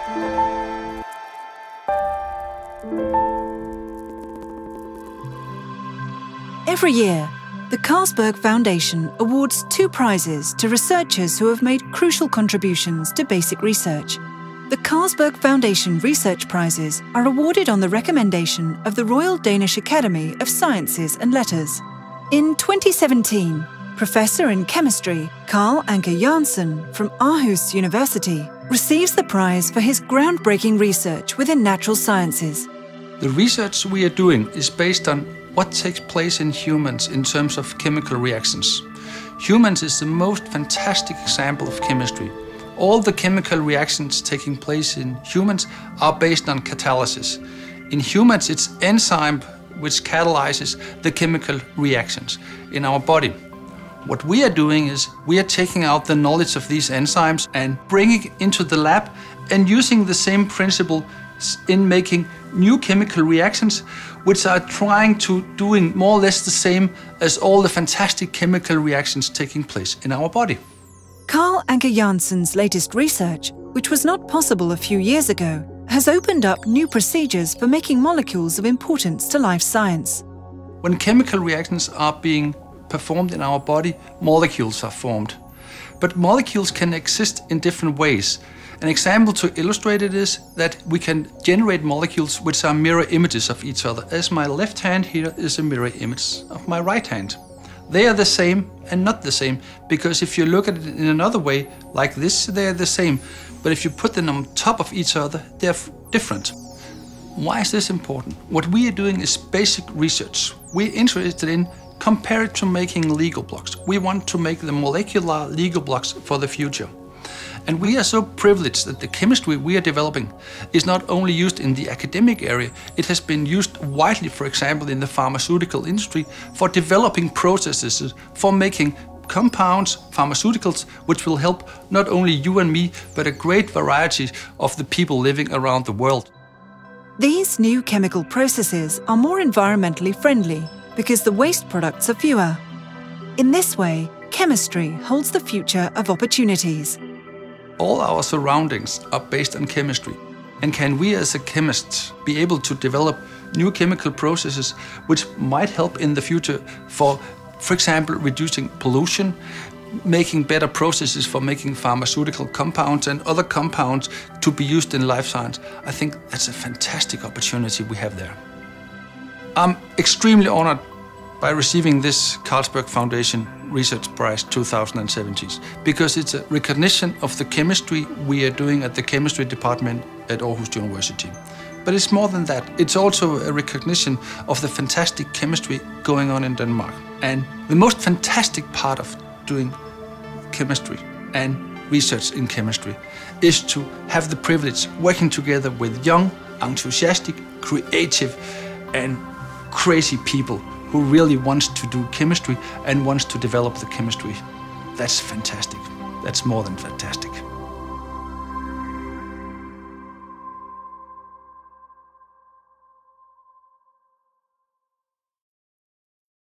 Every year, the Carlsberg Foundation awards 2 prizes to researchers who have made crucial contributions to basic research. The Carlsberg Foundation Research Prizes are awarded on the recommendation of the Royal Danish Academy of Sciences and Letters. In 2017, Professor in Chemistry Karl Anker Jørgensen from Aarhus University receives the prize for his groundbreaking research within natural sciences. The research we are doing is based on what takes place in humans in terms of chemical reactions. Humans is the most fantastic example of chemistry. All the chemical reactions taking place in humans are based on catalysis. In humans, it's enzyme which catalyzes the chemical reactions in our body. What we are doing is we are taking out the knowledge of these enzymes and bringing it into the lab and using the same principle in making new chemical reactions which are trying to doing more or less the same as all the fantastic chemical reactions taking place in our body. Karl Anker Jørgensen's latest research, which was not possible a few years ago, has opened up new procedures for making molecules of importance to life science. When chemical reactions are being performed in our body, molecules are formed. But molecules can exist in different ways. An example to illustrate it is that we can generate molecules which are mirror images of each other, as my left hand here is a mirror image of my right hand. They are the same and not the same, because if you look at it in another way, like this, they are the same. But if you put them on top of each other, they're different. Why is this important? What we are doing is basic research. We're interested in compare it to making Lego blocks. We want to make the molecular Lego blocks for the future. And we are so privileged that the chemistry we are developing is not only used in the academic area, it has been used widely, for example, in the pharmaceutical industry for developing processes for making compounds, pharmaceuticals, which will help not only you and me, but a great variety of the people living around the world. These new chemical processes are more environmentally friendly because the waste products are fewer. In this way, chemistry holds the future of opportunities. All our surroundings are based on chemistry. And can we as a chemist be able to develop new chemical processes which might help in the future for example, reducing pollution, making better processes for making pharmaceutical compounds and other compounds to be used in life science? I think that's a fantastic opportunity we have there. I'm extremely honored by receiving this Carlsberg Foundation Research Prize 2017 because it's a recognition of the chemistry we are doing at the chemistry department at Aarhus University. But it's more than that. It's also a recognition of the fantastic chemistry going on in Denmark. And the most fantastic part of doing chemistry and research in chemistry is to have the privilege working together with young, enthusiastic, creative and crazy people who really wants to do chemistry and wants to develop the chemistry. That's fantastic. That's more than fantastic.